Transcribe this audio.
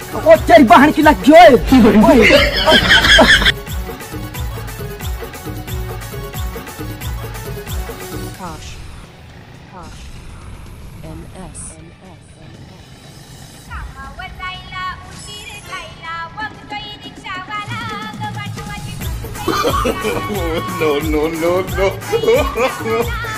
ओ तेरी बहन की लग गई Posh. Posh. NS. No, no, no, no.